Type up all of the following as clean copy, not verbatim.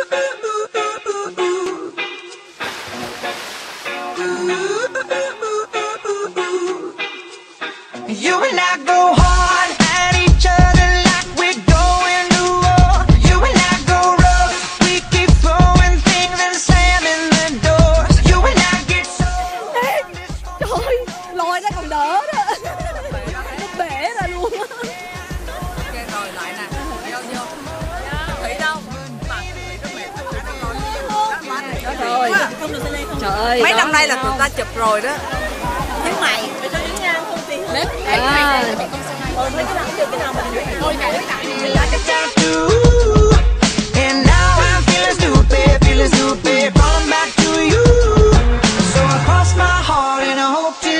You and I go hard at each other like we're going to war. You and I go rough, we keep throwing things and slamming the doors. You and I get so. Trời ơi, lòi ra còn đỡ đó. Nó bể ra luôn. Ok rồi lại nè, vô. Thủy đâu? Mà Thủy rất mệt, Trời ơi, không được lên không. Trời ơi. mấy năm nay là tụi ta chụp rồi đó. Thiếu mày cho đứng nha, không tin. Mấy cái nào cũng được, cái nào mình thôi cài Like a tattoo, and now I'm feeling stupid, falling back to you. So I cross my heart and I hope to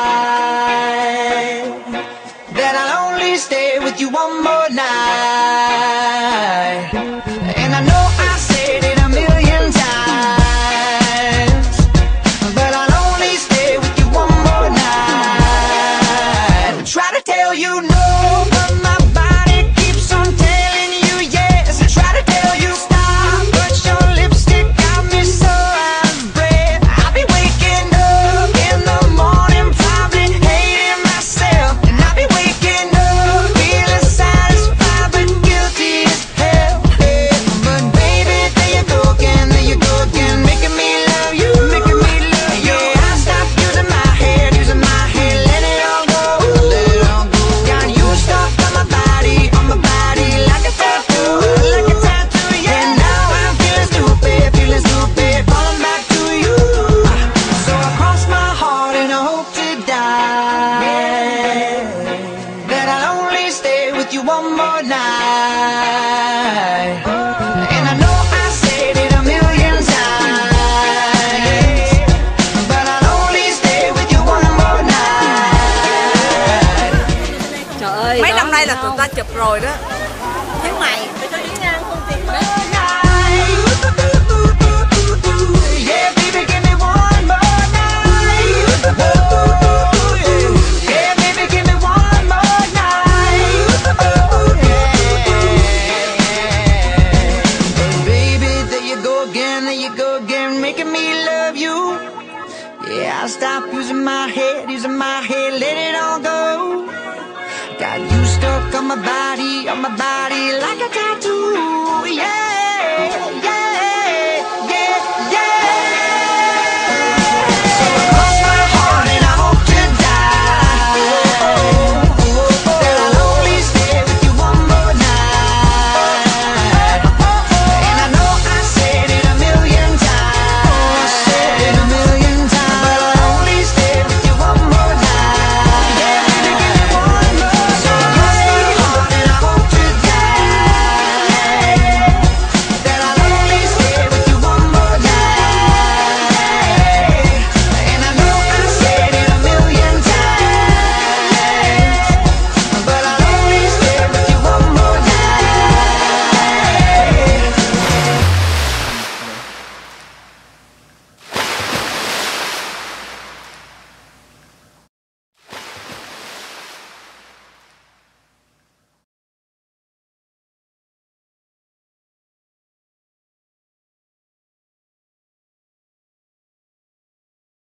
die, that I'll only stay with you one more night. And I know I said it a million times, but I'll only stay with you one more night. I try to tell you no, but my body keeps on telling you yes. I try to tell you stop, but your lipstick got me so out of breath. I'll be waking up in the morning, probably hating myself. And I'll be waking up feeling satisfied but guilty as hell. But baby, there you go again, making me love you, Yeah, I stopped using my head, let it all go, Got you stuck on my body, like a tattoo, yeah. And now I'm feeling stupid, falling back to you. So I cross my heart and I hope to die, that I'll only stay with you one more night. And I know I said it a million times, but I'll only stay with you one more night. Trời ơi. Mấy năm nay là tụi ta chụp rồi đó. Thiếu mày cho đứng nha, không tin. Yeah, baby, give me one more night. Yeah, baby, give me one more night. Baby, there you go again, making me love you. Yeah, I stopped using my head, let it all go. Got you stuck on my body, like a tattoo, yeah.